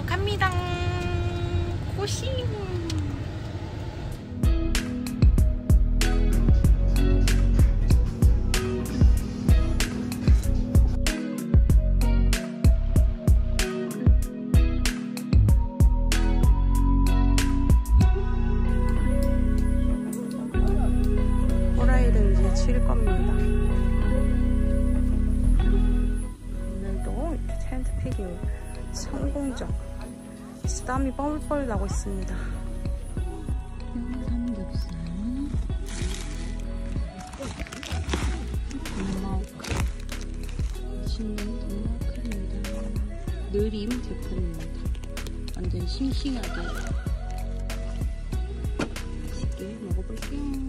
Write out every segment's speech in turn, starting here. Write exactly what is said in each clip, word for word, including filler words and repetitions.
갑니다. 고싱. 호라이를 이제 칠 겁니다. 오늘도 텐트 피기 성공적. 땀이 뻘뻘 나고 있습니다. 삼겹살, 돈마우카, 맛있는 돈마우카입니다. 느림 제품입니다. 완전 싱싱하게 맛있게 먹어볼게요.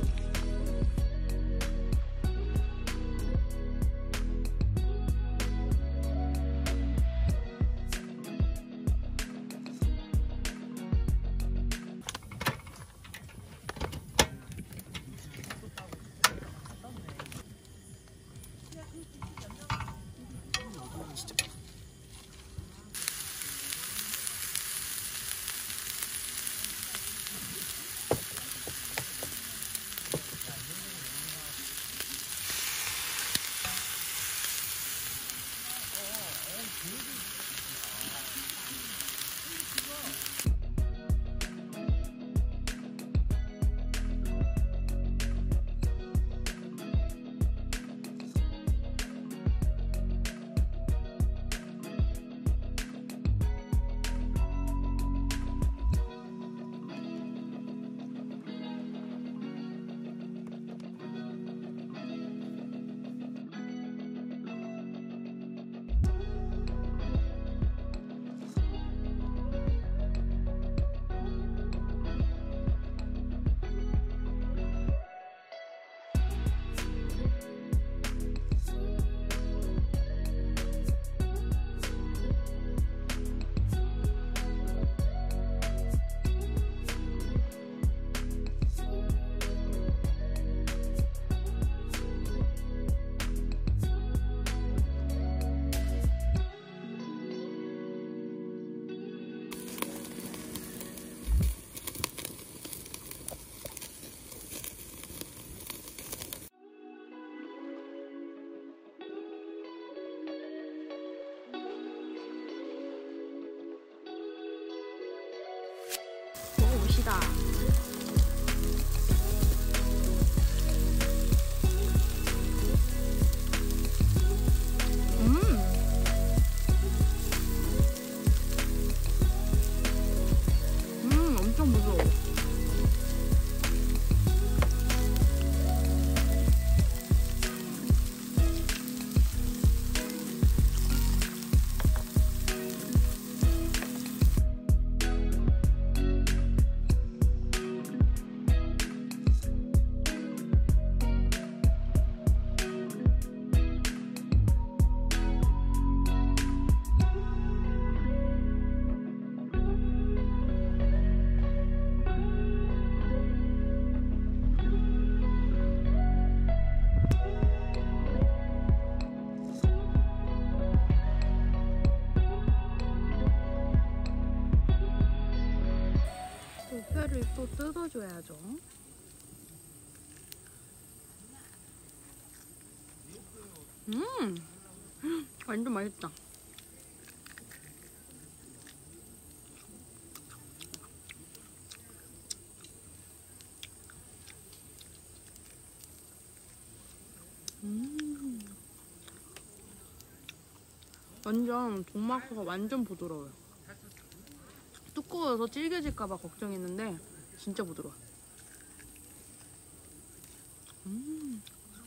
먹어봅시다. 음, 음, 엄청 부드러워. 회를 또 뜯어줘야죠. 음, 완전 맛있다. 음, 완전 돈마우카가 완전 부드러워요. 두꺼워서 질겨질까봐 걱정했는데 진짜 부드러워. 음,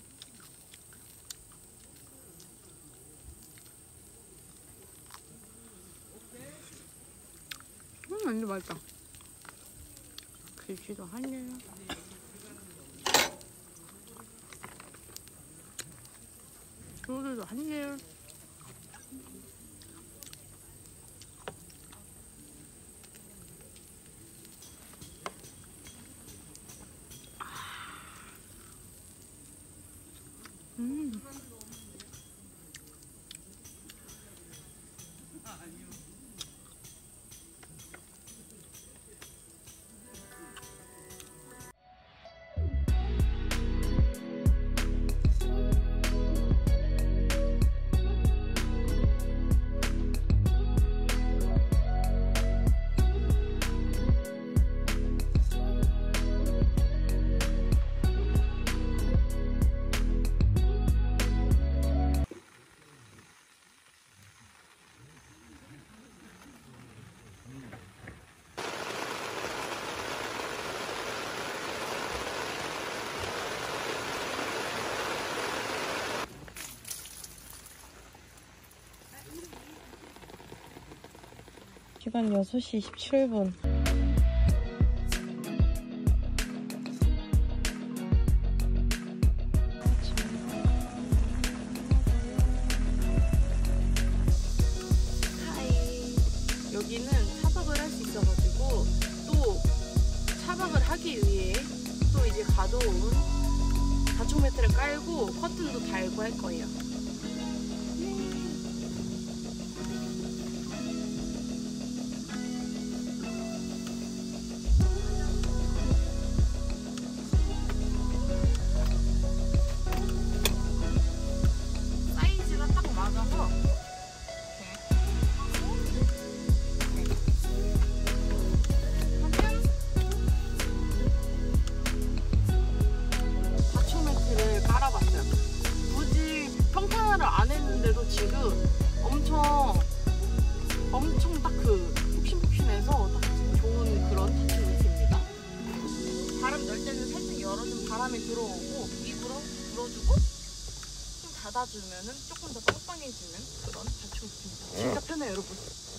음, 완전 맛있다. 글씨도 한일. 소스도 한일. 음. 시간 여섯 시 이십칠 분. 여기는 차박을 할 수 있어가지고 또 차박을 하기 위해 또 이제 가져온 다촉 매트를 깔고 커튼도 달고 할 거예요. 사이즈가 딱 맞아서 안 했는데도 지금 엄청 엄청 딱 그 푹신푹신해서 딱 좋은 그런 다촉 매트입니다. 바람 열 때는 살짝 열어주면 바람이 들어오고 입으로 불어주고 좀 닫아주면은 조금 더 빵빵해지는 그런 다촉 매트입니다. 진짜 편해요, 여러분.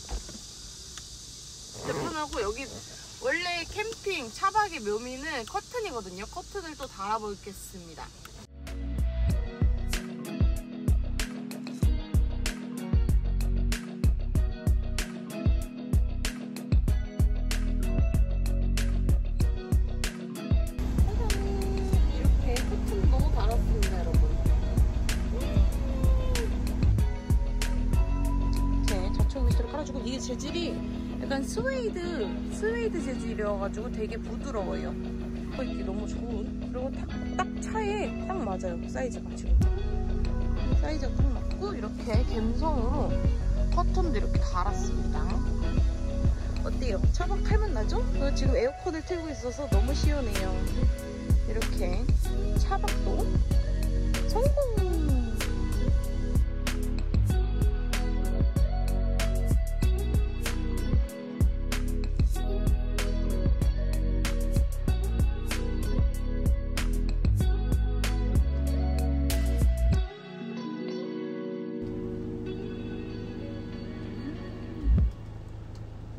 진짜 편하고 여기 원래 캠핑 차박의 묘미는 커튼이거든요. 커튼을 또 달아보겠습니다. 이게 재질이 약간 스웨이드 스웨이드 재질이어가지고 되게 부드러워요. 이게 너무 좋은. 그리고 딱, 딱 차에 딱 맞아요. 사이즈가 지금 사이즈가 딱 맞고 이렇게 갬성으로 커튼도 이렇게 달았습니다. 어때요? 차박할만 나죠? 그리고 지금 에어컨을 틀고 있어서 너무 시원해요. 이렇게 차박도 성공!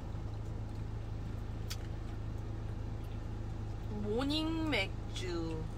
모닝 맥주.